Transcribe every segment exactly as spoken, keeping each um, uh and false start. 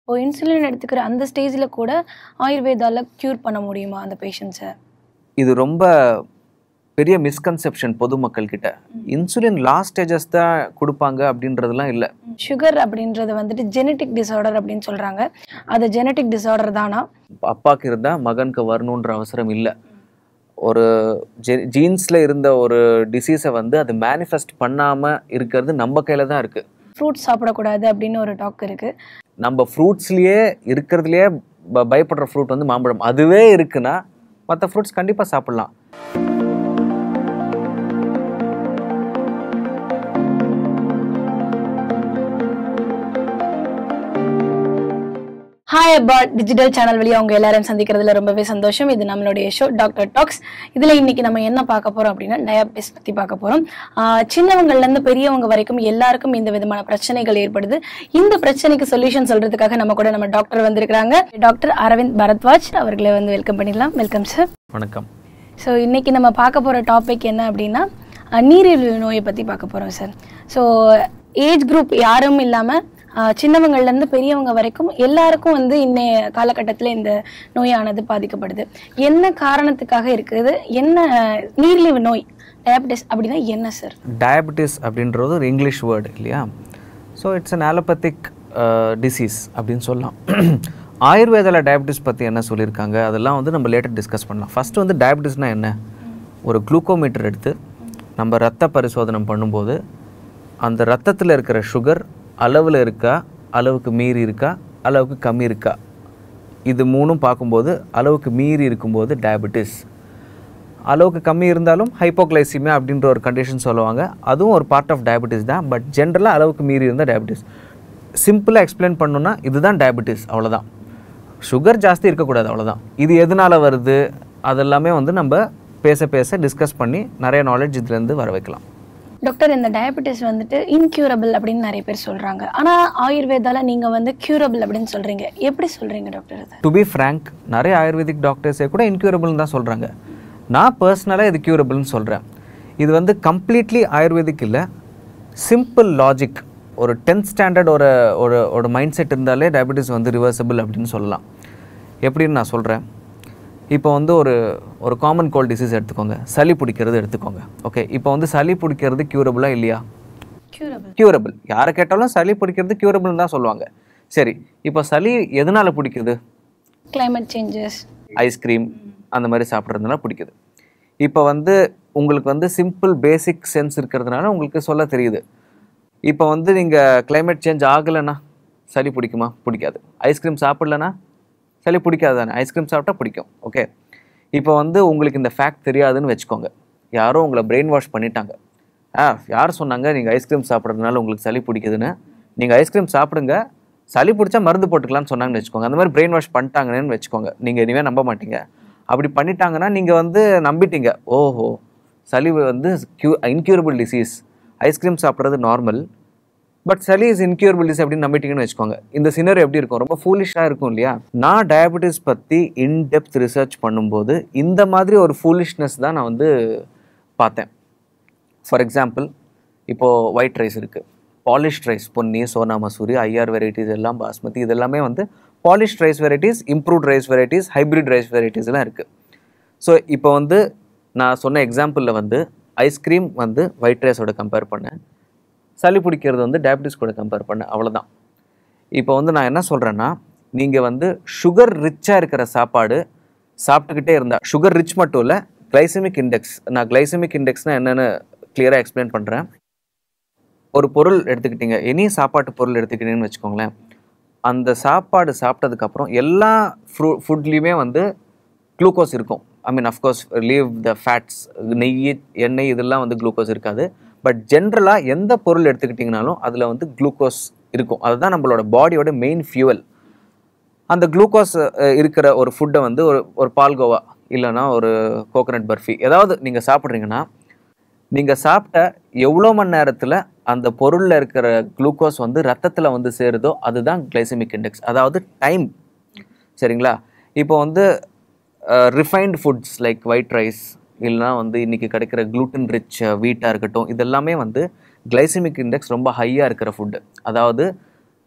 ஓ insulin எடுத்துக்கிற அந்த ஸ்டேஜில் கூட ஆயுர்வேதாவில் க்யூர் பண்ண முடியுமா அந்த பேஷண்ட்ஸை? இது ரொம்ப பெரிய மிஸ்கன்செப்ஷன் பொதுமக்கள் கிட்ட. இன்சுலின் லாஸ்ட் ஸ்டேஜஸ் தான் கொடுப்பாங்க அப்படின்றதுலாம் இல்லை. சுகர் அப்படின்றது வந்துட்டு ஜெனட்டிக் டிஸார்டர் அப்படின்னு சொல்கிறாங்க. அது ஜெனட்டிக் டிஸார்டர் தானா? அப்பாவுக்கு இருந்தால் மகனுக்கு வரணுன்ற அவசரம் இல்லை. ஒரு ஜெ ஜீன்ஸில் இருந்த ஒரு டிசீஸை வந்து அது மேனிஃபெஸ்ட் பண்ணாமல் இருக்கிறது நம்ம கையில் தான் இருக்குது. ஃப்ரூட்ஸ் சாப்பிடக்கூடாது அப்படின்னு ஒரு டாக் இருக்குது. நம்ம ஃப்ரூட்ஸ்லேயே இருக்கிறதுலையே ப பயப்படுற ஃப்ரூட் வந்து மாம்பழம். அதுவே இருக்குன்னா மற்ற ஃப்ரூட்ஸ் கண்டிப்பாக சாப்பிட்லாம். ஹாய் அபாட் டிஜிட்டல் சேனல் வழியாக அவங்க எல்லாரும் சந்திக்கிறதுல ரொம்பவே சந்தோஷம். இது நம்மளுடைய ஷோ டாக்டர் டாக்ஸ். இதில் இன்னைக்கு நம்ம என்ன பார்க்க போகிறோம் அப்படின்னா டயாபெட்டிஸ் பற்றி பார்க்க போகிறோம். சின்னவங்கள்லேருந்து பெரியவங்க வரைக்கும் எல்லாருக்கும் இந்த விதமான பிரச்சனைகள் ஏற்படுது. இந்த பிரச்சனைக்கு சொல்யூஷன் சொல்கிறதுக்காக நம்ம கூட நம்ம டாக்டர் வந்திருக்கிறாங்க. டாக்டர் அரவிந்த் பரத்வாஜ் அவர்களை வந்து வெல்கம் பண்ணிடலாம். Welcome sir. வணக்கம். ஸோ இன்னைக்கு நம்ம பார்க்க போகிற டாபிக் என்ன அப்படின்னா நீரிழிவு நோயை பற்றி பார்க்க போகிறோம் சார். ஸோ ஏஜ் குரூப் யாரும் இல்லாமல் சின்னவங்கள்லேருந்து பெரியவங்க வரைக்கும் எல்லாருக்கும் வந்து இன்னைய காலகட்டத்தில் இந்த நோயானது பாதிக்கப்படுது. என்ன காரணத்துக்காக இருக்குது? என்ன நீரிழிவு நோய் டயாபெட்டிஸ் அப்படின்னா என்ன சார்? டயாபெட்டிஸ் அப்படின்றது ஒரு இங்கிலீஷ் வேர்டு இல்லையா? So it's an allopathic disease அப்படின்னு சொல்லலாம். ஆயுர்வேதாவில் டயாபெட்டிஸ் பற்றி என்ன சொல்லியிருக்காங்க அதெல்லாம் வந்து நம்ம லேட்டர் டிஸ்கஸ் பண்ணலாம். ஃபஸ்ட்டு வந்து டயாபெட்டிஸ்னால் என்ன? ஒரு குளுக்கோமீட்டர் எடுத்து நம்ம ரத்த பரிசோதனை பண்ணும்போது அந்த ரத்தத்தில் இருக்கிற சுகர் அளவில் இருக்கா, அளவுக்கு மீறி இருக்கா, அளவுக்கு கம்மி இருக்கா, இது மூணும் பார்க்கும்போது அளவுக்கு மீறி இருக்கும்போது டயாபெட்டிஸ். அளவுக்கு கம்மி இருந்தாலும் ஹைப்போக்ளைசிமியா அப்படின்ற ஒரு கண்டிஷன் சொல்லுவாங்க. அதுவும் ஒரு பார்ட் ஆஃப் டயாபெட்டிஸ் தான். பட் ஜென்ரலாக அளவுக்கு மீறி இருந்தால் டயாபெட்டிஸ். சிம்பிளாக எக்ஸ்பிளைன் பண்ணணுன்னா இதுதான் டயாபெட்டிஸ், அவ்வளோதான். சுகர் ஜாஸ்தி இருக்கக்கூடாது, அவ்வளோதான். இது எதனால் வருது அதெல்லாமே வந்து நம்ம பேச பேச டிஸ்கஸ் பண்ணி நிறைய நாலேஜ் இதுலேருந்து வர வைக்கலாம். டாக்டர், இந்த டயாபெட்டிஸ் வந்துட்டு இன்க்யூரபிள் அப்படின்னு நிறைய பேர் சொல்கிறாங்க. ஆனால் ஆயுர்வேதாவில் நீங்கள் வந்து க்யூரபிள் அப்படின்னு சொல்கிறீங்க. எப்படி சொல்கிறீங்க டாக்டர்? அது டு பி ஃப்ரேங்க் நிறைய ஆயுர்வேதிக் டாக்டர்ஸே கூட இன்க்யூரபிள்னு தான் சொல்கிறாங்க. நான் பர்சனலாக இது க்யூரபிள்னு சொல்கிறேன். இது வந்து கம்ப்ளீட்லி ஆயுர்வேதிக் இல்லை, சிம்பிள் லாஜிக். ஒரு டென்த் ஸ்டாண்டர்ட் ஒரு ஒரு ஒரு மைண்ட் செட் இருந்தாலே டயாபெட்டிஸ் வந்து ரிவர்சபிள் அப்படின்னு சொல்லலாம். எப்படின்னு நான் சொல்கிறேன். இப்போ வந்து ஒரு ஒரு காமன் கோல்ட் டிசீஸ் எடுத்துக்கோங்க, சளி பிடிக்கிறது எடுத்துக்கோங்க. ஓகே, இப்போ வந்து சளி பிடிக்கிறது க்யூரபிளா இல்லையா? க்யூரபிள். க்யூரபிள். யாரை கேட்டாலும் சளி பிடிக்கிறது க்யூரபிள்னு தான் சொல்லுவாங்க. சரி, இப்போ சளி எதனால் பிடிக்குது? கிளைமேட் சேஞ்சஸ், ஐஸ்கிரீம் அந்த மாதிரி சாப்பிட்றதுனால பிடிக்குது. இப்போ வந்து உங்களுக்கு வந்து சிம்பிள் பேசிக் சென்ஸ் இருக்கிறதுனால உங்களுக்கு சொல்ல தெரியுது. இப்போ வந்து நீங்கள் கிளைமேட் சேஞ்ச் ஆகலைன்னா சளி பிடிக்குமா? பிடிக்காது. ஐஸ்கிரீம் சாப்பிட்லன்னா சளி பிடிக்காது தானே? ஐஸ்கிரீம் சாப்பிட்டா பிடிக்கும். ஓகே, இப்போ வந்து உங்களுக்கு இந்த ஃபேக்ட் தெரியாதுன்னு வச்சுக்கோங்க. யாரோ உங்களை பிரெயின் வாஷ் பண்ணிட்டாங்க. ஆ யார் சொன்னாங்க நீங்கள் ஐஸ்கிரீம் சாப்பிட்றதுனால உங்களுக்கு சளி பிடிக்குதுன்னு? நீங்கள் ஐஸ்கிரீம் சாப்பிடுங்க, சளி பிடிச்சா மருந்து போட்டுக்கலான்னு சொன்னாங்கன்னு வச்சுக்கோங்க. அந்த மாதிரி பிரெயின் வாஷ் பண்ணிட்டாங்கன்னு வச்சுக்கோங்க. நீங்கள் இனிமேல் நம்ப மாட்டீங்க. அப்படி பண்ணிட்டாங்கன்னா நீங்கள் வந்து நம்பிட்டீங்க. ஓஹோ, சளி வந்து க்யூ இன்க்யூரபிள் டிசீஸ், ஐஸ்கிரீம் சாப்பிட்றது நார்மல், பட் சளி இஸ் இன்க்யூரபிள் டிசீஸ் அப்படின்னு நம்பிட்டீங்கன்னு வச்சுக்கோங்க. இந்த சினர் எப்படி இருக்கும்? ரொம்ப ஃபூலிஷாக இருக்கும் இல்லையா? நான் டயாபெட்டிஸ் பற்றி இன்டெப்த் ரிசர்ச் பண்ணும்போது இந்த மாதிரி ஒரு ஃபூலிஷ்னஸ் தான் நான் வந்து பார்த்தேன். ஃபார் எக்ஸாம்பிள், இப்போது ஒயிட் ரைஸ் இருக்குது, polished rice, Ponni, Sona Masuri, IR varieties எல்லாம், பாஸ்மதி, இது எல்லாமே வந்து polished rice varieties, improved rice varieties, hybrid rice varieties எல்லாம் இருக்குது. ஸோ இப்போ வந்து நான் சொன்ன எக்ஸாம்பிளில் வந்து ஐஸ்கிரீம் வந்து ஒயிட் ரைஸோட கம்பேர் பண்ணேன், சளி பிடிக்கிறது வந்து டயாபெட்டிஸ் கூட கம்பேர் பண்ண, அவ்வளோதான். இப்போ வந்து நான் என்ன சொல்கிறேன்னா, நீங்கள் வந்து சுகர் ரிச்சாக இருக்கிற சாப்பாடு சாப்பிட்டுக்கிட்டே இருந்தால், சுகர் ரிச் மட்டும் இல்லை, கிளைசமிக் இண்டெக்ஸ், நான் கிளைசமிக் இண்டெக்ஸ்னால் என்னென்னு கிளியராக எக்ஸ்பிளைன் பண்ணுறேன். ஒரு பொருள் எடுத்துக்கிட்டீங்க, எனி சாப்பாட்டு பொருள் எடுத்துக்கிட்டீங்கன்னு வச்சுக்கோங்களேன். அந்த சாப்பாடு சாப்பிட்டதுக்கப்புறம் எல்லா ஃப்ரூ ஃபுட்லேயுமே வந்து குளுக்கோஸ் இருக்கும். I mean of course leave the fats, நெய், எண்ணெய் இதெல்லாம் வந்து குளுக்கோஸ் இருக்காது. பட் ஜென்ரலாக எந்த பொருள் எடுத்துக்கிட்டிங்கனாலும் அதில் வந்து குளுக்கோஸ் இருக்கும். அதுதான் நம்மளோட பாடியோட மெயின் ஃபியூவல். அந்த குளுக்கோஸ் இருக்கிற ஒரு ஃபுட்டை வந்து ஒரு ஒரு பால்கோவா இல்லைனா ஒரு கோகனட் பர்ஃபி ஏதாவது நீங்கள் சாப்பிட்றீங்கன்னா, நீங்கள் சாப்பிட்ட எவ்வளோ மணி நேரத்தில் அந்த பொருளில் இருக்கிற குளுக்கோஸ் வந்து ரத்தத்தில் வந்து சேருதோ அதுதான் கிளைசமிக் இண்டெக்ஸ், அதாவது டைம். சரிங்களா? இப்போ வந்து refined foods like white rice இல்லைனா வந்து இன்றைக்கி கிடைக்கிற க்ளூட்டன் ரிச் வீட்டாக இருக்கட்டும், இதெல்லாமே வந்து கிளைசமிக் இண்டெக்ஸ் ரொம்ப ஹையாக இருக்கிற ஃபுட்டு. அதாவது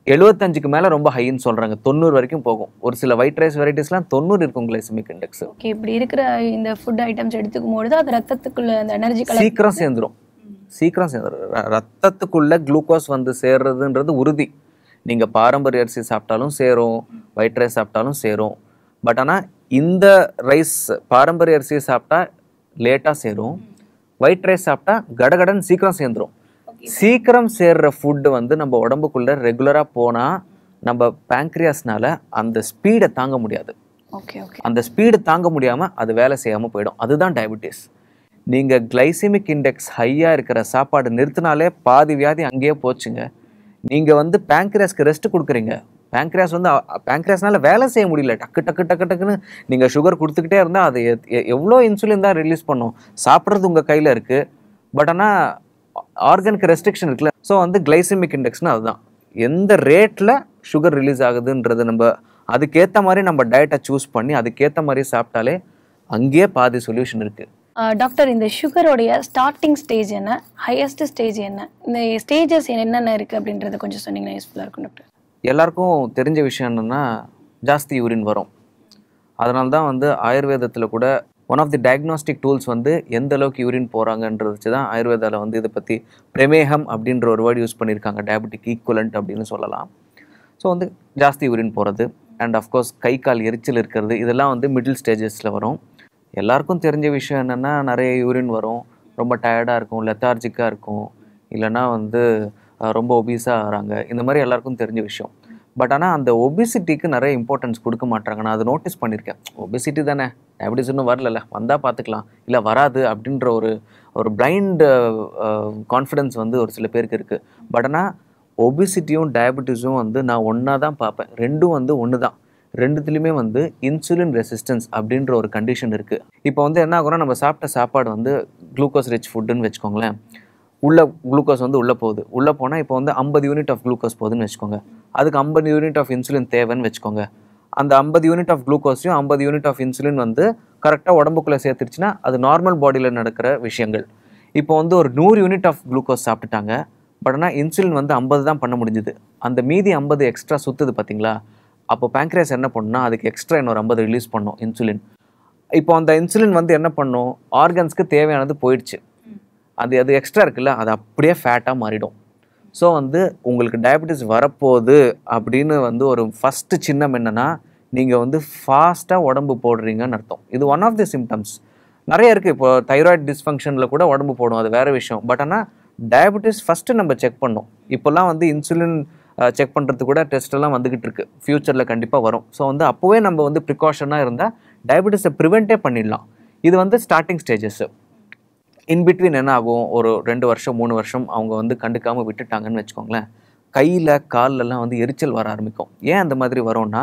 எழுபத்தஞ்சுக்கு மேலே ரொம்ப ஹைன்னு சொல்கிறாங்க, தொண்ணூறு வரைக்கும் போகும். ஒரு சில ஒயிட் ரைஸ் வெரைட்டிஸ்லாம் தொண்ணூறு இருக்கும் கிளைசமிக் இண்டெக்ஸ். ஓகே, இப்படி இருக்கிற இந்த ஃபுட் ஐட்டம்ஸ் எடுத்துக்கும் பொழுது அது ரத்தத்துக்குள்ள அந்த எனர்ஜி சீக்கிரம் சேர்ந்துடும், சீக்கிரம் சேர்ந்துடும். ரத்தத்துக்குள்ள குளுக்கோஸ் வந்து சேர்றதுன்றது உறுதி. நீங்கள் பாரம்பரிய அரிசி சாப்பிட்டாலும் சேரும், ஒயிட் ரைஸ் சாப்பிட்டாலும் சேரும். பட் ஆனால் இந்த ரைஸ் பாரம்பரிய அரிசியை சாப்பிட்டா லேட்டாக சேரும், ஒயிட் ரைஸ் சாப்பிட்டா கடகடன் சீக்கிரம் சேர்ந்துடும். சீக்கிரம் சேர்ற ஃபுட்டு வந்து நம்ம உடம்புக்குள்ள ரெகுலராக போனால் நம்ம பேங்க்ரியாஸ்னால அந்த ஸ்பீடை தாங்க முடியாது. ஓகே ஓகே அந்த ஸ்பீடு தாங்க முடியாமல் அது வேலை செய்யாமல் போயிடும். அதுதான் டயபிட்டிஸ். நீங்கள் கிளைசிமிக் இண்டெக்ஸ் ஹையாக இருக்கிற சாப்பாடு நிறுத்தினாலே பாதி வியாதி அங்கேயே போச்சுங்க. நீங்கள் வந்து பேங்க்ரியாஸ்க்கு ரெஸ்ட் கொடுக்குறீங்க. பேங்க்ரியாஸ் வந்து பேங்க்ரியாஸ்னால வேலை செய்ய முடியல. டக்கு டக்கு டக்கு டக்குன்னு நீங்கள் சுகர் கொடுத்துக்கிட்டே இருந்தால் அது எவ்வளோ இன்சுலின் தான் ரிலீஸ் பண்ணும். சாப்பிட்றது உங்கள் கையில் இருக்குது, பட் ஆனால் ஆர்கனுக்கு ரெஸ்ட்ரிக்ஷன் இருக்குல்ல. ஸோ வந்து கிளைசிமிக் இண்டெக்ஸ்னு அதுதான் எந்த ரேட்டில் சுகர் ரிலீஸ் ஆகுதுன்றது நம்ம அதுக்கேற்ற மாதிரி நம்ம டயட்டை சூஸ் பண்ணி அதுக்கேற்ற மாதிரி சாப்பிட்டாலே அங்கேயே பாதி சொல்யூஷன் இருக்குது. டாக்டர், இந்த சுகரோடைய ஸ்டார்டிங் ஸ்டேஜ் என்ன, ஹையஸ்ட் ஸ்டேஜ் என்ன, இந்த ஸ்டேஜஸ் என்னென்ன இருக்குது அப்படின்றத கொஞ்சம் சொன்னீங்கன்னா யூஸ்ஃபுல்லாக இருக்கும் டாக்டர். எல்லாருக்கும் தெரிஞ்ச விஷயம் என்னென்னா ஜாஸ்தி யூரின் வரும். அதனால தான் வந்து ஆயுர்வேதத்தில் கூட one of the diagnostic tools வந்து எந்த அளவுக்கு யூரின் போகிறாங்கன்றது வச்சு தான் ஆயுர்வேதாவில் வந்து இதை பற்றி பிரமேகம் அப்படின்ற ஒரு வேர்டு யூஸ் பண்ணியிருக்காங்க, டயபெட்டிக் ஈக்குவலண்ட் அப்படின்னு சொல்லலாம். ஸோ வந்து ஜாஸ்தி யூரின் போகிறது அண்ட் அஃப்கோர்ஸ் கை கால் எரிச்சல் இருக்கிறது, இதெல்லாம் வந்து மிடில் ஸ்டேஜஸில் வரும். எல்லாருக்கும் தெரிஞ்ச விஷயம் என்னென்னா நிறைய யூரின் வரும், ரொம்ப டயர்டாக இருக்கும், லெத்தார்ஜிக்காக இருக்கும், இல்லைனா வந்து ரொம்ப ஒபீஸாக ஆகிறாங்க. இந்த மாதிரி எல்லாருக்கும் தெரிஞ்ச விஷயம். பட் ஆனால் அந்த ஒபிசிட்டிக்கு நிறைய இம்பார்ட்டன்ஸ் கொடுக்க மாட்டாங்க. நான் அதை நோட்டீஸ் பண்ணியிருக்கேன். ஒபிசிட்டி தானே, டயபிட்டிஸ் இன்னும் வரல, வந்தால் பார்த்துக்கலாம், இல்லை வராது அப்படின்ற ஒரு ஒரு பிளைண்ட் கான்ஃபிடென்ஸ் வந்து ஒரு சில பேருக்கு இருக்குது. பட் ஆனால் ஒபிசிட்டியும் டயபிட்டிஸும் வந்து நான் ஒன்றா தான் பார்ப்பேன். ரெண்டும் வந்து ஒன்று தான். ரெண்டுத்துலேயுமே வந்து இன்சுலின் ரெசிஸ்டன்ஸ் அப்படின்ற ஒரு கண்டிஷன் இருக்குது. இப்போ வந்து என்ன ஆகும்னா, நம்ம சாப்பிட்ட சாப்பாடு வந்து குளுக்கோஸ் ரிச் ஃபுட்டுன்னு வச்சுக்கோங்களேன். உள்ள குளுக்கோஸ் வந்து உள்ளே போகுது. உள்ளே போனால் இப்போ வந்து ஐம்பது யூனிட் ஆஃப் குளுக்கோஸ் போகுதுன்னு வச்சுக்கோங்க. அதுக்கு ஐம்பது யூனிட் ஆஃப் இன்சுலின் தேவைன்னு வச்சுக்கோங்க. அந்த ஐம்பது யூனிட் ஆஃப் குளுக்கோஸையும் ஐம்பது யூனிட் ஆஃப் இன்சுலின் வந்து கரெக்டாக உடம்புக்குள்ளே சேர்த்துருச்சுன்னா அது நார்மல் பாடியில் நடக்கிற விஷயங்கள். இப்போ வந்து ஒரு நூறு யூனிட் ஆஃப் குளுக்கோஸ் சாப்பிட்டுட்டாங்க, பட் ஆனால் இன்சுலின் வந்து ஐம்பது தான் பண்ண முடிஞ்சுது. அந்த மீதி ஐம்பது எக்ஸ்ட்ரா சுற்றுது பார்த்தீங்களா, அப்போ பேங்க்ரியாஸ் என்ன பண்ணுன்னா அதுக்கு எக்ஸ்ட்ரா இன்னொரு ஐம்பது ரிலீஸ் பண்ணும் இன்சுலின். இப்போ அந்த இன்சுலின் வந்து என்ன பண்ணும், ஆர்கன்ஸ்க்கு தேவையானது போயிடுச்சு, அது அது எக்ஸ்ட்ரா இருக்குல்ல, அது அப்படியே ஃபேட்டாக மாறிடும். ஸோ வந்து உங்களுக்கு டயபெட்டிஸ் வரப்போகுது அப்படின்னு வந்து ஒரு ஃபஸ்ட்டு சின்னம் என்னென்னா, நீங்கள் வந்து ஃபாஸ்ட்டாக உடம்பு போடுறீங்கன்னு அர்த்தம். இது ஒன் ஆஃப் தி சிம்டம்ஸ். நிறைய இருக்குது. இப்போ தைராய்டு டிஸ்ஃபங்க்ஷனில் கூட உடம்பு போடும், அது வேறு விஷயம். பட் ஆனால் டயபெட்டிஸ் ஃபஸ்ட்டு நம்ம செக் பண்ணோம். இப்போல்லாம் வந்து இன்சுலின் செக் பண்ணுறதுக்கு கூட டெஸ்ட்டெல்லாம் வந்துக்கிட்டு இருக்குது. ஃப்யூச்சரில் கண்டிப்பாக வரும். ஸோ வந்து அப்போவே நம்ம வந்து ப்ரிகாஷனாக இருந்தால் டயபெட்டிஸை ப்ரிவெண்ட்டே பண்ணிடலாம். இது வந்து ஸ்டார்டிங் ஸ்டேஜஸ்ஸு. இன்பிட்வீன் என்ன ஆகும், ஒரு ரெண்டு வருஷம் மூணு வருஷம் அவங்க வந்து கண்டுக்காமல் விட்டுட்டாங்கன்னு வச்சுக்கோங்களேன், கையில் கால்லெல்லாம் வந்து எரிச்சல் வர ஆரம்பிக்கும். ஏன் அந்த மாதிரி வரும்னா,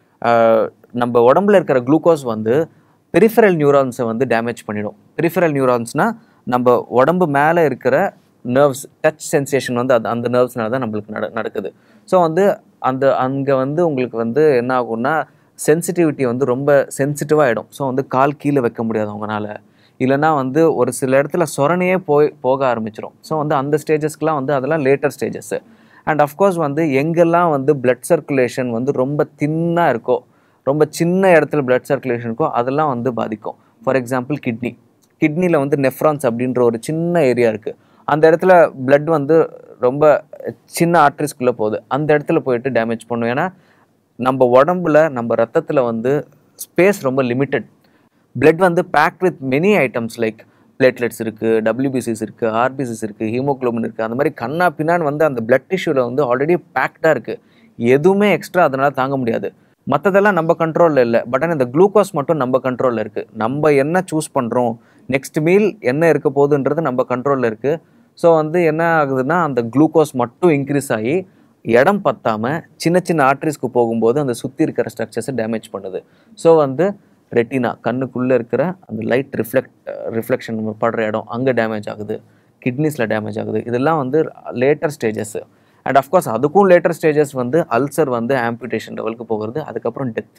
நம்ம உடம்புல இருக்கிற குளுக்கோஸ் வந்து பெரிஃபரல் நியூரான்ஸை வந்து டேமேஜ் பண்ணிடும். பெரிஃபரல் நியூரான்ஸ்னால் நம்ம உடம்பு மேலே இருக்கிற நர்வ்ஸ், டச் சென்சேஷன் வந்து அது அந்த நர்வ்ஸ்னால தான் நம்மளுக்கு நட நடக்குது ஸோ வந்து அந்த அங்கே வந்து உங்களுக்கு வந்து என்ன ஆகும்னா, சென்சிட்டிவிட்டி வந்து ரொம்ப சென்சிட்டிவாக ஆகிடும். ஸோ வந்து கால் கீழே வைக்க முடியாது அவங்களால, இல்லைனா வந்து ஒரு சில இடத்துல சொரணையே போய் போக ஆரம்பிச்சிடும். ஸோ வந்து அந்த ஸ்டேஜஸ்க்கெலாம் வந்து அதெல்லாம் லேட்டர் ஸ்டேஜஸ்ஸு. அண்ட் அஃப்கோர்ஸ் வந்து எங்கெல்லாம் வந்து பிளட் சர்க்குலேஷன் வந்து ரொம்ப தின்னாக இருக்கோ, ரொம்ப சின்ன இடத்துல பிளட் சர்க்குலேஷன் இருக்கோ, அதெல்லாம் வந்து பாதிக்கும். ஃபார் எக்ஸாம்பிள் கிட்னி கிட்னியில் வந்து நெஃப்ரான்ஸ் அப்படின்ற ஒரு சின்ன ஏரியா இருக்குது. அந்த இடத்துல பிளட் வந்து ரொம்ப சின்ன ஆர்ட்ரிஸ்குள்ளே போகுது, அந்த இடத்துல போயிட்டு டேமேஜ் பண்ணும். ஏன்னா நம்ம உடம்புல நம்ம ரத்தத்தில் வந்து ஸ்பேஸ் ரொம்ப லிமிட்டட். பிளட் வந்து packed with many items like platelets இருக்குது, டபிள்யூபிசிஸ் இருக்குது, ஆர்பிசிஸ் இருக்குது, ஹீமோக்ளோபின் இருக்குது. அந்த மாதிரி கண்ணா பின்னான்னு வந்து அந்த பிளட் டிஷ்யூவில் வந்து ஆல்ரெடி பேக்டாக இருக்குது. எதுவுமே எக்ஸ்ட்ரா அதனால் தாங்க முடியாது. மற்றதெல்லாம் நம்ம கண்ட்ரோலில் இல்லை. பட் ஆனால் இந்த குளுக்கோஸ் மட்டும் நம்ம கண்ட்ரோலில் இருக்குது. நம்ம என்ன சூஸ் பண்ணுறோம், நெக்ஸ்ட் மீல் என்ன இருக்க போகுதுன்றது நம்ம கண்ட்ரோலில் இருக்குது. ஸோ வந்து என்ன ஆகுதுன்னா, அந்த குளுக்கோஸ் மட்டும் இன்க்ரீஸ் ஆகி இடம் பத்தாமல் சின்ன சின்ன ஆர்ட்ரிஸ்க்கு போகும்போது அந்த சுற்றி இருக்கிற ஸ்ட்ரக்சர்ஸை டேமேஜ் பண்ணுது. ஸோ வந்து ரெட்டினா, கண்ணுக்குள்ளே இருக்கிற அந்த லைட் ரிஃப்ளெக்ட் ரிஃப்ளெக்ஷன் படுற இடம் அங்கே டேமேஜ் ஆகுது, கிட்னிஸில் டேமேஜ் ஆகுது. இதெல்லாம் வந்து லேட்டர் ஸ்டேஜஸ்ஸு. அண்ட் அஃப்கோர்ஸ் அதுக்கும் லேட்டர் ஸ்டேஜஸ் வந்து அல்சர் வந்து ஆம்பியூட்டேஷன் லெவலுக்கு போகிறது, அதுக்கப்புறம் டெத்.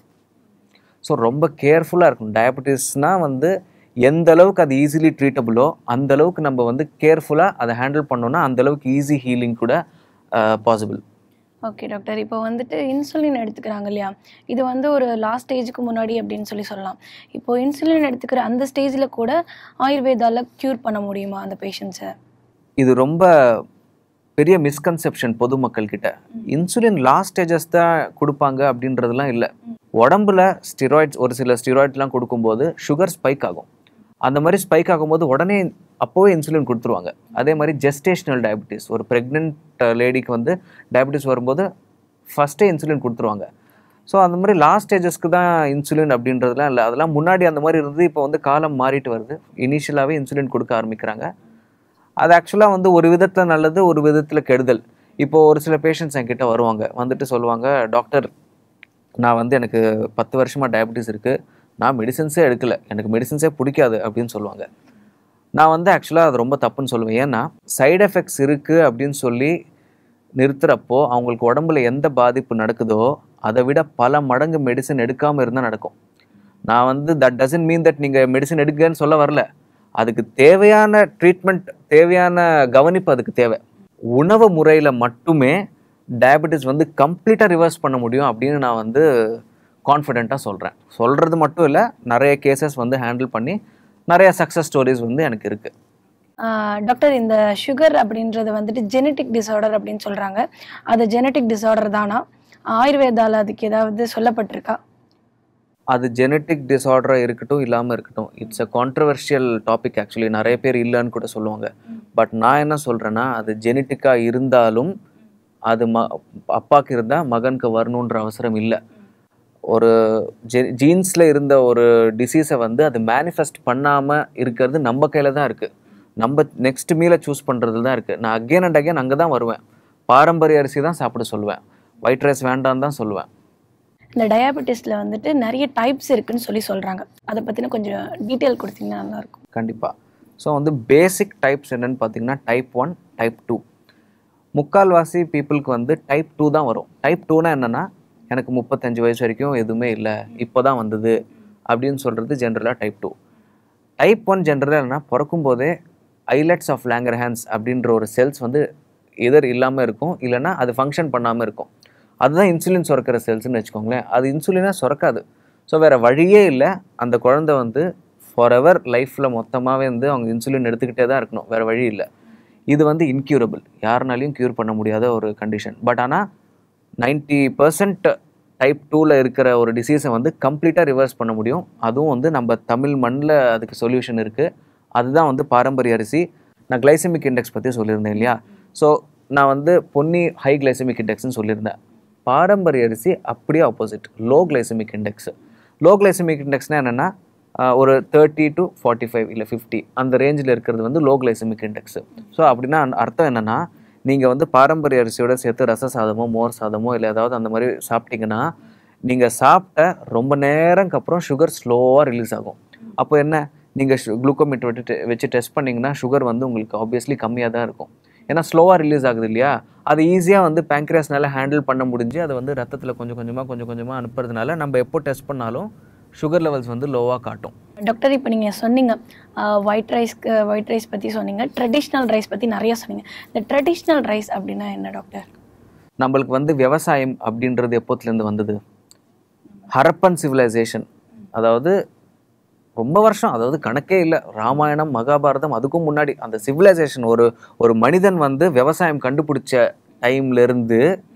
ஸோ ரொம்ப கேர்ஃபுல்லாக இருக்கும். டயபெட்டிஸ்னால் வந்து எந்த அளவுக்கு அது ஈஸிலி ட்ரீட்டபுளோ அந்த அளவுக்கு நம்ம வந்து கேர்ஃபுல்லாக அதை ஹேண்டில் பண்ணோன்னா அந்தளவுக்கு ஈஸி ஹீலிங் கூட பாசிபிள். Okay doctor. இப்போ வந்துட்டு இன்சுலின் எடுத்துக்கிறாங்க இல்லையா? இது வந்து ஒரு லாஸ்ட் ஸ்டேஜுக்கு முன்னாடி அப்படின்னு சொல்லி சொல்லலாம். இப்போ இன்சுலின் எடுத்துக்கிற அந்த ஸ்டேஜில் கூட ஆயுர்வேதாவில் க்யூர் பண்ண முடியுமா அந்த பேஷண்ட்ஸை? இது ரொம்ப பெரிய மிஸ்கன்செப்ஷன் பொதுமக்கள் கிட்ட. இன்சுலின் லாஸ்ட் ஸ்டேஜஸ் தான் கொடுப்பாங்க அப்படின்றதுலாம் இல்லை. உடம்புல ஸ்டிராய்ட்ஸ், ஒரு சில ஸ்டிராய்ட்லாம் கொடுக்கும்போது சுகர் ஸ்பைக் ஆகும். அந்த மாதிரி ஸ்பைக் ஆகும்போது உடனே அப்போவே இன்சுலின் கொடுத்துருவாங்க. அதே மாதிரி ஜெஸ்டேஷனல் டயபிட்டிஸ், ஒரு ப்ரெக்னென்ட் லேடிக்கு வந்து டயபிட்டிஸ் வரும்போது ஃபஸ்ட்டே இன்சுலின் கொடுத்துருவாங்க. ஸோ அந்த மாதிரி லாஸ்ட் ஸ்டேஜஸ்க்கு தான் இன்சுலின் அப்படின்றதுலாம் இல்லை. அதெல்லாம் முன்னாடி அந்த மாதிரி இருந்தது. இப்போ வந்து காலம் மாறிட்டு வருது. இனிஷியலாகவே இன்சுலின் கொடுக்க ஆரம்பிக்கிறாங்க. அது ஆக்சுவலாக வந்து ஒரு விதத்தில் நல்லது, ஒரு விதத்தில் கெடுதல். இப்போது ஒரு சில பேஷண்ட்ஸ் என்கிட்ட வருவாங்க, வந்துட்டு சொல்லுவாங்க, டாக்டர் நான் வந்து எனக்கு பத்து வருஷமாக டயபிட்டிஸ் இருக்குது, நான் மெடிசன்ஸே எடுக்கலை, எனக்கு மெடிசன்ஸே பிடிக்காது அப்படின்னு சொல்லுவாங்க. நான் வந்து ஆக்சுவலாக அது ரொம்ப தப்புன்னு சொல்லுவேன். ஏன்னா சைடு எஃபெக்ட்ஸ் இருக்குது அப்படின்னு சொல்லி நிறுத்துகிறப்போ அவங்களுக்கு உடம்புல எந்த பாதிப்பு நடக்குதோ அதை விட பல மடங்கு மெடிசன் எடுக்காமல் இருந்தால் நடக்கும். நான் வந்து தட் டசன்ட் மீன் தட் நீங்கள் மெடிசன் எடுக்கன்னு சொல்ல வரல. அதுக்கு தேவையான ட்ரீட்மெண்ட், தேவையான கவனிப்பு அதுக்கு தேவை. உணவு முறையில் மட்டுமே டயபெட்டிஸ் வந்து கம்ப்ளீட்டாக ரிவர்ஸ் பண்ண முடியும் அப்படின்னு நான் வந்து கான்ஃபிடெண்ட்டாக சொல்கிறேன். சொல்கிறது மட்டும் இல்லை, நிறைய கேசஸ் வந்து ஹேண்டில் பண்ணி நிறைய சக்ஸஸ் ஸ்டோரிஸ் வந்து எனக்கு இருக்குது. டாக்டர், இந்த சுகர் அப்படின்றது வந்துட்டு ஜெனட்டிக் டிஸார்டர் அப்படின்னு சொல்கிறாங்க. அது ஜெனட்டிக் டிஸார்டர் தானா? ஆயுர்வேதாவில் அதுக்கு ஏதாவது சொல்லப்பட்டிருக்கா? அது ஜெனட்டிக் டிஸார்டராக இருக்கட்டும், இல்லாமல் இருக்கட்டும், it's a controversial topic. Actually நிறைய பேர் இல்லைன்னு கூட சொல்லுவாங்க. பட் நான் என்ன சொல்கிறேன்னா, அது ஜெனட்டிக்காக இருந்தாலும் அது ம அப்பாவுக்கு இருந்தால் மகனுக்கு வரணுன்ற அவசரம் இல்லை. ஒரு ஜெ ஜீன்ஸில் இருந்த ஒரு டிசீஸை வந்து அது மேனிஃபெஸ்ட் பண்ணாமல் இருக்கிறது நம்ம கையில் தான் இருக்குது. நம்ம நெக்ஸ்ட் மீலை சூஸ் பண்ணுறது தான் இருக்குது. நான் அகெயின் அண்ட் அகெயின் அங்கே தான் வருவேன். பாரம்பரிய அரிசி தான் சாப்பிட சொல்லுவேன், ஒயிட் ரைஸ் வேண்டான்னு தான் சொல்லுவேன். இந்த டயாபெட்டிஸில் வந்துட்டு நிறைய டைப்ஸ் இருக்குன்னு சொல்லி சொல்கிறாங்க. அதை பற்றின கொஞ்சம் டீட்டெயில் கொடுத்தீங்கன்னா நல்லாயிருக்கும். கண்டிப்பாக. ஸோ வந்து பேசிக் டைப்ஸ் என்னென்னு பார்த்தீங்கன்னா டைப் ஒன், டைப் டூ. முக்கால்வாசி பீப்புளுக்கு வந்து டைப் டூ தான் வரும். டைப் டூனா என்னென்னா, எனக்கு முப்பத்தஞ்சு வயசு வரைக்கும் எதுவுமே இல்லை, இப்போ தான் வந்தது அப்படின்னு சொல்கிறது ஜென்ரலாக டைப் டூ. டைப் ஒன் ஜென்ரலாக என்னென்னா, பிறக்கும் போதே ஐலட்ஸ் ஆஃப் லாங்கர்ஹான்ஸ் அப்படின்ற ஒரு செல்ஸ் வந்து எதர் இல்லாமல் இருக்கும், இல்லைன்னா அது ஃபங்க்ஷன் பண்ணாமல் இருக்கும். அதுதான் இன்சுலின் சுரக்கிற செல்ஸ்ன்னு வச்சுக்கோங்களேன். அது இன்சுலினாக சுரக்காது. ஸோ வேறு வழியே இல்லை, அந்த குழந்தை வந்து ஃபார் எவர் லைஃப்பில் மொத்தமாகவே வந்து அவங்க இன்சுலின் எடுத்துக்கிட்டே தான் இருக்கணும், வேறு வழி இல்லை. இது வந்து இன்க்யூரபிள், யாருனாலையும் க்யூர் பண்ண முடியாத ஒரு கண்டிஷன். பட் ஆனால் நைன்ட்டி பர்சன்ட் டைப் டூவில் இருக்கிற ஒரு டிசீஸை வந்து கம்ப்ளீட்டாக ரிவர்ஸ் பண்ண முடியும். அதுவும் வந்து நம்ம தமிழ் மண்ணில் அதுக்கு சொல்யூஷன் இருக்குது. அதுதான் வந்து பாரம்பரிய அரிசி. நான் கிளைசமிக் இண்டெக்ஸ் பற்றி சொல்லியிருந்தேன் இல்லையா? ஸோ நான் வந்து பொன்னி ஹை கிளைசமிக் இண்டெக்ஸ்ன்னு சொல்லியிருந்தேன். பாரம்பரிய அரிசி அப்படியே opposite, low glycemic index. Low glycemic இண்டெக்ஸ்னால் என்னென்னா, ஒரு தேர்ட்டி டு ஃபார்ட்டி ஃபைவ் இல்லை ஃபிஃப்டி அந்த ரேஞ்சில் இருக்கிறது வந்து லோ கிளைசமிக் இண்டெக்ஸு. ஸோ அப்படின்னா அர்த்தம் என்னென்னா, நீங்கள் வந்து பாரம்பரிய அரிசியோட சேர்த்து ரச சாதமோ மோர் சாதமோ இல்லை ஏதாவது அந்த மாதிரி சாப்பிட்டீங்கன்னா, நீங்கள் சாப்பிட்ட ரொம்ப நேரம்க்கு அப்புறம் சுகர் ஸ்லோவாக ரிலீஸ் ஆகும். அப்போ என்ன, நீங்கள் ஷு குளுக்கோமீட்டர் விட்டு வச்சு டெஸ்ட் பண்ணிங்கன்னா சுகர் வந்து உங்களுக்கு ஆப்வியஸ்லி கம்மியாக தான் இருக்கும். ஏன்னா ஸ்லோவாக ரிலீஸ் ஆகுது இல்லையா? அது ஈஸியாக வந்து பேங்க்ரியாஸ்னால ஹேண்டில் பண்ண முடிஞ்சு அதை வந்து ரத்தத்தில் கொஞ்சம் கொஞ்சமாக கொஞ்சம் கொஞ்சமாக அனுப்புறதுனால நம்ம எப்போ டெஸ்ட் பண்ணாலும் சுகர் லெவல்ஸ் வந்து லோவாக காட்டும். டாக்டர், இப்போ நீங்கள் சொன்னீங்க ஒயிட் ரைஸ்க்கு ஒயிட் ரைஸ் பற்றி சொன்னீங்க, ட்ரெடிஷ்னல் ரைஸ் பற்றி நிறைய சொன்னீங்க. இந்த ட்ரெடிஷ்னல் ரைஸ் அப்படின்னா என்ன டாக்டர்? நம்மளுக்கு வந்து விவசாயம் அப்படின்றது எப்போத்துலேருந்து வந்தது? ஹரப்பன் சிவிலைசேஷன், அதாவது ரொம்ப வருஷம், அதாவது கணக்கே இல்லை, ராமாயணம் மகாபாரதம் அதுக்கும் முன்னாடி அந்த சிவிலைசேஷன், ஒரு ஒரு மனிதன் வந்து விவசாயம் கண்டுபிடிச்ச டைம்லேருந்து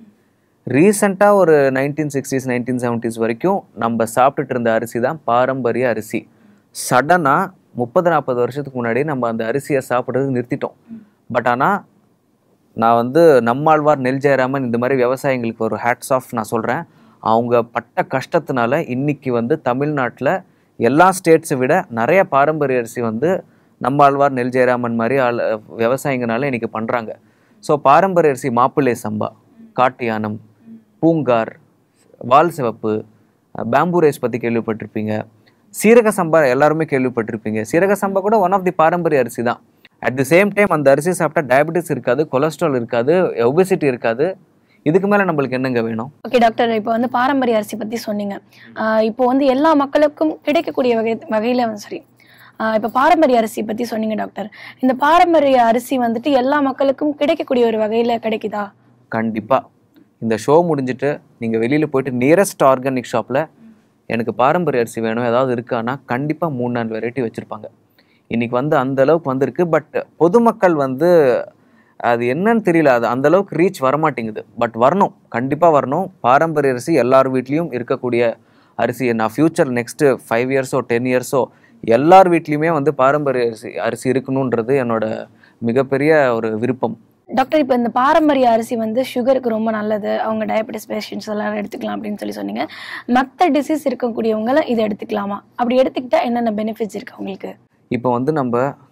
ரீசெண்டாக ஒரு நைன்டீன் சிக்ஸ்டீஸ் நைன்டீன் செவன்டீஸ் வரைக்கும் நம்ம சாப்பிட்டுட்டு இருந்த அரிசி தான் பாரம்பரிய அரிசி. சடனாக முப்பது நாற்பது வருஷத்துக்கு முன்னாடி நம்ம அந்த அரிசியை சாப்பிட்றது நிறுத்திட்டோம். பட் ஆனால் நான் வந்து நம்மாழ்வார், நெல் ஜெயராமன் இந்த மாதிரி விவசாயிங்களுக்கு ஒரு ஹேட்ஸ் ஆஃப் நான் சொல்கிறேன். அவங்க பட்ட கஷ்டத்தினால இன்றைக்கி வந்து தமிழ்நாட்டில் எல்லா ஸ்டேட்ஸை விட நிறைய பாரம்பரிய அரிசி வந்து நம்மாழ்வார், நெல் ஜெயராமன் மாதிரி ஆள் விவசாயிங்கனால இன்றைக்கி பண்ணுறாங்க. ஸோ பாரம்பரிய அரிசி மாப்பிள்ளை சம்பா, காட்டு யானம், பூங்கார், வால் சிவப்பு, பேம்பூ ரைஸ் பற்றி கேள்விப்பட்டிருப்பீங்க. சீரக சம்பா எல்லாருமே கேள்விப்பட்டிருப்பீங்க. சீரக சம்பா கூட ஒன் ஆஃப் தி பாரம்பரிய அரிசி தான். அட் தி சேம் டைம் அந்த அரிசி சாப்பிட்டா டயபெட்டிஸ் இருக்காது, கொலஸ்ட்ரால் இருக்காது, ஒபெசிட்டி இருக்காது. இதுக்கு மேலே நம்மளுக்கு என்னங்க வேணும்? ஓகே டாக்டர், இப்போ வந்து பாரம்பரிய அரிசி பற்றி சொன்னீங்க. இப்போ வந்து எல்லா மக்களுக்கும் கிடைக்கக்கூடிய வகை வகையில் சரி, இப்போ பாரம்பரிய அரிசி பற்றி சொன்னீங்க டாக்டர். இந்த பாரம்பரிய அரிசி வந்துட்டு எல்லா மக்களுக்கும் கிடைக்கக்கூடிய ஒரு வகையில் கிடைக்குதா? கண்டிப்பாக. இந்த ஷோ முடிஞ்சிட்டு நீங்கள் வெளியில் போயிட்டு நியரஸ்ட் ஆர்கானிக் ஷாப்பில் எனக்கு பாரம்பரிய அரிசி வேணும் ஏதாவது இருக்கான்னா கண்டிப்பாக மூணு நாலு வெரைட்டி வச்சுருப்பாங்க. இன்றைக்கி வந்து அந்த அளவுக்கு வந்திருக்கு. பட் பொதுமக்கள் வந்து அது என்னன்னு தெரியல, அது அந்த அளவுக்கு ரீச் வரமாட்டேங்குது. பட் வரணும், கண்டிப்பாக வரணும். பாரம்பரிய அரிசி எல்லார் வீட்லேயும் இருக்கக்கூடிய அரிசி. நான் ஃப்யூச்சர் நெக்ஸ்ட்டு ஃபைவ் இயர்ஸோ டென் இயர்ஸோ எல்லார் வீட்லேயுமே வந்து பாரம்பரிய அரிசி அரிசி இருக்கணுன்றது என்னோட மிகப்பெரிய ஒரு விருப்பம். டாக்டர், இப்போ இந்த பாரம்பரிய அரிசி வந்து சுகருக்கு ரொம்ப நல்லது, அவங்க டயபெட்டிஸ் பேஷண்ட்ஸ் எல்லாம் எடுத்துக்கலாம் அப்படின்னு சொல்லி சொன்னீங்க. மற்ற டிசீஸ் இருக்கக்கூடியவங்கள இதை எடுத்துக்கலாமா? அப்படி எடுத்துக்கிட்டா என்னென்ன பெனிஃபிட்ஸ் இருக்குது அவங்களுக்கு? இப்போ வந்து நம்ம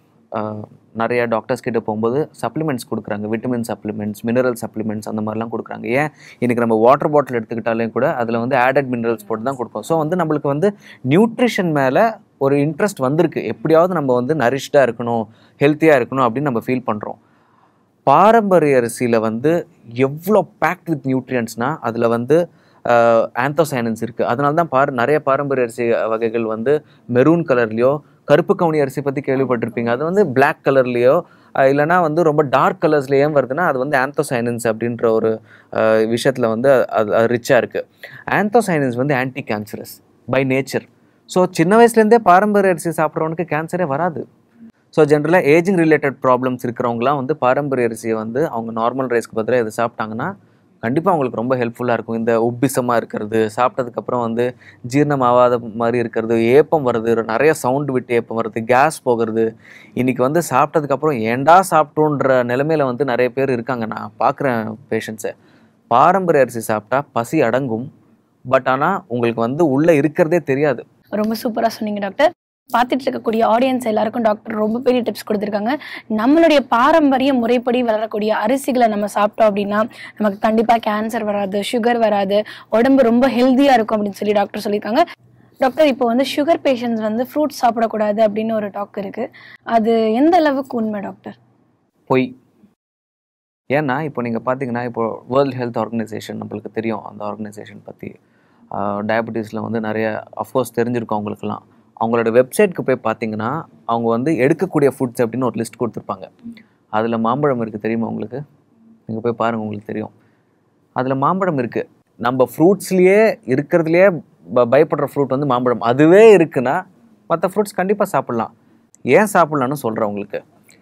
நிறைய டாக்டர்ஸ் கிட்ட போகும்போது சப்ளிமெண்ட்ஸ் கொடுக்குறாங்க, விட்டமின் சப்ளிமெண்ட்ஸ், மினரல் சப்ளிமெண்ட்ஸ் அந்த மாதிரிலாம் கொடுக்குறாங்க. ஏன் இன்றைக்கி நம்ம வாட்டர் பாட்டில் எடுத்துக்கிட்டாலே கூட அதில் வந்து ஆடட் மினரல்ஸ் போட்டு தான் கொடுப்போம். ஸோ வந்து நம்மளுக்கு வந்து நியூட்ரிஷன் மேலே ஒரு இன்ட்ரெஸ்ட் வந்திருக்கு. எப்படியாவது நம்ம வந்து நரிஷ்டாக இருக்கணும், ஹெல்த்தியாக இருக்கணும் அப்படின்னு நம்ம ஃபீல் பண்ணுறோம். பாரம்பரிய அரிசியில் வந்து எவ்வளோ பேக்ட் வித் நியூட்ரியன்ட்ஸ்னால் அதில் வந்து ஆந்தோசைனன்ஸ் இருக்குது. அதனால தான் பார் நிறைய பாரம்பரிய அரிசி வகைகள் வந்து மெரூன் கலர்லேயோ, கருப்பு கவுனி அரிசி பற்றி கேள்விப்பட்டிருப்பீங்க, அது வந்து பிளாக் கலர்லேயோ இல்லைனா வந்து ரொம்ப டார்க் கலர்ஸ்லேயே வருதுன்னா அது வந்து ஆந்தோசைனன்ஸ் அப்படின்ற ஒரு விஷயத்தில் வந்து அது ரிச்சாக இருக்குது. ஆந்தோசைனன்ஸ் வந்து anti cancerous by nature. So சின்ன வயசுலேருந்தே பாரம்பரிய அரிசி சாப்பிட்றவனுக்கு கேன்சரே வராது. ஸோ ஜென்ரலாக ஏஜிங் ரிலேட்டட் ப்ராப்ளம்ஸ் இருக்கிறவங்களாம் வந்து பாரம்பரிய அரிசியை வந்து அவங்க நார்மல் ரைஸ்க்கு பதிலாக இதை சாப்பிட்டாங்கன்னா கண்டிப்பாக அவங்களுக்கு ரொம்ப ஹெல்ப்ஃபுல்லாக இருக்கும். இந்த உப்பிசமாக இருக்கிறது, சாப்பிட்டதுக்கப்புறம் வந்து ஜீரணம் ஆகாத மாதிரி இருக்கிறது, ஏப்பம் வருது, நிறைய சவுண்டு விட்டு ஏப்பம் வருது, கேஸ் போகிறது, இன்றைக்கி வந்து சாப்பிட்டதுக்கப்புறம் ஏண்டா சாப்பிட்டோன்ற நிலைமையில் வந்து நிறைய பேர் இருக்காங்க. நான் பார்க்குறேன் பேஷண்ட்ஸை. பாரம்பரிய அரிசி சாப்பிட்டா பசி அடங்கும். பட் ஆனால் உங்களுக்கு வந்து உள்ளே இருக்கிறதே தெரியாது. ரொம்ப சூப்பராக சொன்னீங்க டாக்டர். பார்த்துட்டு இருக்கக்கூடிய ஆடியன்ஸ் எல்லாருக்கும் டாக்டர் ரொம்ப பெரிய டிப்ஸ் கொடுத்துருக்காங்க. நம்மளுடைய பாரம்பரிய முறைப்படி வளரக்கூடிய அரிசிகளை நம்ம சாப்பிட்டோம் அப்படின்னா நமக்கு கண்டிப்பாக கேன்சர் வராது, சுகர் வராது, உடம்பு ரொம்ப ஹெல்த்தியாக இருக்கும் அப்படின்னு சொல்லி டாக்டர் சொல்லியிருக்காங்க. டாக்டர், இப்போ வந்து சுகர் பேஷண்ட்ஸ் வந்து ஃப்ரூட்ஸ் சாப்பிடக்கூடாது அப்படின்னு ஒரு டாக் இருக்குது. அது எந்த அளவுக்கு உண்மை டாக்டர்? பொய். ஏன்னா இப்போ நீங்கள் பார்த்தீங்கன்னா இப்போ வேர்ல்டு ஹெல்த் ஆர்கனைசேஷன் நம்மளுக்கு தெரியும். அந்த ஆர்கனைசேஷன் பற்றி டயபெட்டிஸில் வந்து நிறைய அஃப்கோர்ஸ் தெரிஞ்சிருக்கும் அவங்களுக்குலாம். அவங்களோட வெப்சைட்க்கு போய் பார்த்தீங்கன்னா அவங்க வந்து எடுக்கக்கூடிய ஃபுட்ஸ் அப்படின்னு ஒரு லிஸ்ட் கொடுத்துருப்பாங்க. அதில் மாம்பழம் இருக்குது, தெரியுமா உங்களுக்கு? நீங்கள் போய் பாருங்கள், உங்களுக்கு தெரியும். அதில் மாம்பழம் இருக்குது. நம்ம ஃப்ரூட்ஸ்லேயே இருக்கிறதுலையே ப பயப்படுற ஃப்ரூட் வந்து மாம்பழம். அதுவே இருக்குன்னா மற்ற ஃப்ரூட்ஸ் கண்டிப்பாக சாப்பிட்லாம். ஏன் சாப்பிட்லான்னு சொல்கிறேன் உங்களுக்கு.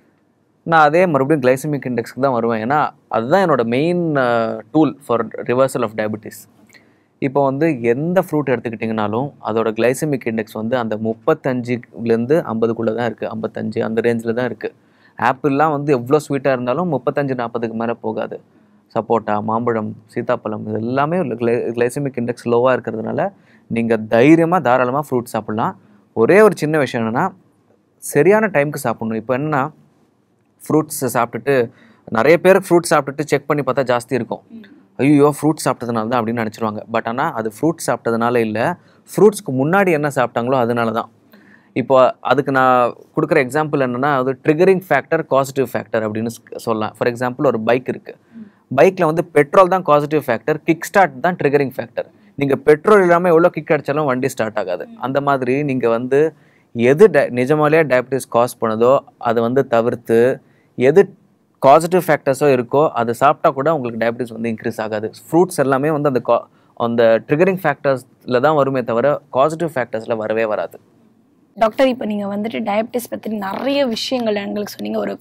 நான் அதே மறுபடியும் கிளைசமிக் இண்டெக்ஸ்க்கு தான் வருவேன். ஏன்னா அதுதான் என்னோடய main tool for reversal of diabetes. இப்போ வந்து எந்த ஃப்ரூட் எடுத்துக்கிட்டிங்கனாலும் அதோட கிளைசமிக் இண்டெக்ஸ் வந்து அந்த முப்பத்தஞ்சுலேருந்து ஐம்பதுக்குள்ளே தான் இருக்குது. ஐம்பத்தஞ்சு அந்த ரேஞ்சில் தான் இருக்குது. ஆப்பிள்லாம் வந்து எவ்வளோ ஸ்வீட்டாக இருந்தாலும் முப்பத்தஞ்சு நாற்பதுக்கு மேலே போகாது. சப்போட்டா, மாம்பழம், சீத்தாப்பழம் இது எல்லாமே கிளை கிளைசமிக் இண்டெக்ஸ் லோவாக இருக்கிறதுனால நீங்கள் தைரியமாக தாராளமாக ஃப்ரூட் சாப்பிட்லாம். ஒரே ஒரு சின்ன விஷயம் என்னென்னா சரியான டைமுக்கு சாப்பிட்ணும். இப்போ என்னென்னா ஃப்ரூட்ஸ் சாப்பிட்டுட்டு நிறைய பேர் ஃப்ரூட் சாப்பிட்டுட்டு செக் பண்ணி பார்த்தா ஜாஸ்தி இருக்கும். ஐயோ ஃப்ரூட்ஸ் சாப்பிட்டதுனால தான் அப்படின்னு நினச்சிருவாங்க. பட் ஆனால் அது ஃப்ரூட்ஸ் சாப்பிட்டதுனால இல்லை, ஃப்ரூட்ஸ்க்கு முன்னாடி என்ன சாப்பிட்டாங்களோ அதனால தான். இப்போ அதுக்கு நான் கொடுக்குற எக்ஸாம்பிள் என்னென்னா அது ட்ரிகரிங் ஃபேக்டர், காசிட்டிவ் ஃபேக்டர் அப்படின்னு சொல்லலாம். ஃபார் எக்ஸாம்பிள் ஒரு பைக் இருக்குது. பைக்கில் வந்து பெட்ரோல் தான் காசிட்டிவ் ஃபேக்டர், கிக் ஸ்டார்ட் தான் ட்ரிகரிங் ஃபேக்டர். நீங்கள் பெட்ரோல் இல்லாமல் எவ்வளோ கிக் அடித்தாலும் வண்டி ஸ்டார்ட் ஆகாது. அந்த மாதிரி நீங்கள் வந்து எது ட நிஜமாலேயே டயபெட்டிஸ் காஸ் பண்ணுதோ அதை வந்து தவிர்த்து எது பாசிட்டிவ் ஃபேக்டர்ஸோ இருக்கோ அதை சாப்பிட்டா கூட உங்களுக்கு டயபெட்டிஸ் வந்து இன்க்ரீஸ் ஆகாது. ஃப்ரூட்ஸ் எல்லாமே வந்து அந்த கா அந்த ட்ரிகரிங் ஃபேக்டர்ஸில் தான் வருமே தவிர பாசிட்டிவ் ஃபேக்டர்ஸில் வரவே வராது. டாக்டர், இப்போ நீங்கள் வந்துட்டு டயபெட்டிஸ் பற்றி நிறைய விஷயங்கள் எங்களுக்கு சொன்னீங்க. ஒரு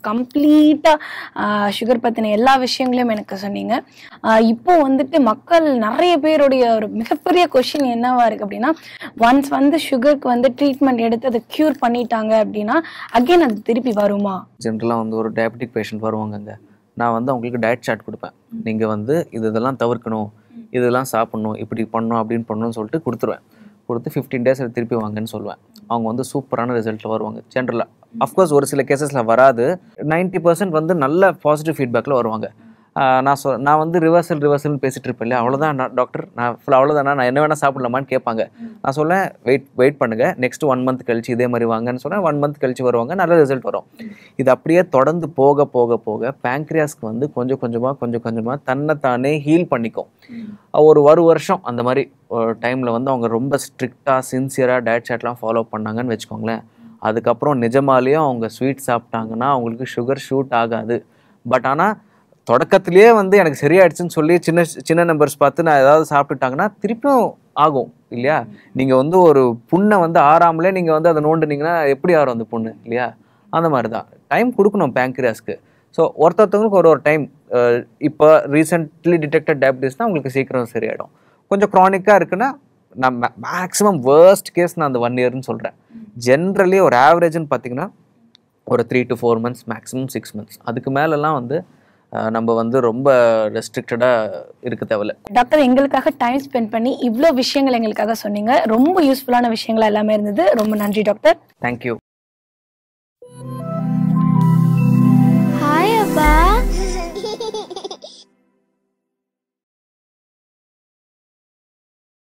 கம்ப்ளீட்டாக சுகர் பற்றின எல்லா விஷயங்களையும் எனக்கு சொன்னீங்க. இப்போ வந்துட்டு மக்கள் நிறைய பேருடைய ஒரு மிகப்பெரிய கொஷின் என்னவா இருக்குது அப்படின்னா, ஒன்ஸ் வந்து சுகருக்கு வந்து ட்ரீட்மெண்ட் எடுத்து அதை க்யூர் பண்ணிட்டாங்க அப்படின்னா அகெயின் அது திருப்பி வருமா? ஜென்ரலாக வந்து ஒரு டயபெட்டிக் பேஷண்ட் வருவாங்கங்க. நான் வந்து அவங்களுக்கு டயட் சார்ட் கொடுப்பேன். நீங்கள் வந்து இது இதெல்லாம் தவிர்க்கணும், இதெல்லாம் சாப்பிட்ணும், இப்படி பண்ணணும் அப்படின்னு பண்ணணும்னு சொல்லிட்டு கொடுத்துருவேன். கொடுத்து ஃபிஃப்டீன் டேஸ் திருப்பி வாங்கன்னு சொல்லுவேன். அவங்க வந்து சூப்பரான ரிசல்ட்டில் வருவாங்க. ஜென்ரலாக அஃப்கோர்ஸ் ஒரு சில கேசஸில் வராது. நைன்ட்டி பர்சன்ட் வந்து நல்ல பாசிட்டிவ் ஃபீட்பேக்கில் வருவாங்க. நான் சொ நான் வந்து ரிவர்சல் ரிவர்சல்னு பேசிகிட்டு இருப்பேன் இல்லையா, அவ்வளோதான் நான் டாக்டர் நான் ஃபுல் அவ்வளோதானா, நான் என்ன வேணால் சாப்பிட்லாமான்னு கேட்பாங்க. நான் சொல்லேன் வெயிட் வெயிட் பண்ணுங்கள், நெக்ஸ்ட் ஒன் மந்த் கழிச்சு இதே மாதிரி வாங்கன்னு சொன்னேன். ஒன் மந்த் கழிச்சு வருவாங்க, நல்ல ரிசல்ட் வரும். இது அப்படியே தொடர்ந்து போக போக போக பேங்க்ரியாஸ்க்கு வந்து கொஞ்சம் கொஞ்சமாக கொஞ்சம் கொஞ்சமாக தன்னைத்தானே ஹீல் பண்ணிக்கும். ஒரு ஒரு வருஷம் அந்த மாதிரி ஒரு டைமில் வந்து அவங்க ரொம்ப ஸ்ட்ரிக்டாக சின்சியராக டயட் சார்ட்லாம் ஃபாலோ பண்ணாங்கன்னு வச்சுக்கோங்களேன். அதுக்கப்புறம் நிஜமாலேயும் அவங்க ஸ்வீட் சாப்பிட்டாங்கன்னா அவங்களுக்கு சுகர் ஷூட் ஆகாது. பட் ஆனால் தொடக்கத்திலேயே வந்து எனக்கு சரியாயிடுச்சுன்னு சொல்லி சின்ன சின்ன நம்பர்ஸ் பார்த்து நான் ஏதாவது சாப்பிட்டுட்டாங்கன்னா திருப்பியும் ஆகும் இல்லையா? நீங்கள் வந்து ஒரு புண்ணை வந்து ஆறாமலே நீங்கள் வந்து அதை நோண்டுனீங்கன்னா எப்படி ஆறும் அந்த புண்ணு இல்லையா? அந்த மாதிரி தான் டைம் கொடுக்கணும் பேங்க்ரியாஸ்க்கு. ஸோ ஒருத்தவங்களுக்கு ஒரு ஒரு டைம். இப்போ ரீசெண்ட்லி டிடெக்டட் டயபிட்டிஸ்னால் உங்களுக்கு சீக்கிரம் சரியாயிடும். கொஞ்சம் க்ரானிக்காக இருக்குன்னா நான் மேக்ஸிமம் வேர்ஸ்ட் கேஸ் நான் அந்த ஒன் இயர்னு சொல்கிறேன். ஜென்ரலி ஒரு ஆவரேஜ்னு பார்த்தீங்கன்னா ஒரு three to four months maximum six months அதுக்கு மேலெல்லாம் வந்து நம்ம வந்து ரொம்ப ரெஸ்ட்ரிக்டடாக இருக்க தேவையில்ல. டாக்டர் எங்களுக்காக டைம் ஸ்பெண்ட் பண்ணி இவ்வளோ விஷயங்கள் எங்களுக்காக சொன்னீங்க. ரொம்ப யூஸ்ஃபுல்லான விஷயங்கள் எல்லாமே இருந்தது. ரொம்ப நன்றி டாக்டர். தேங்க்யூ.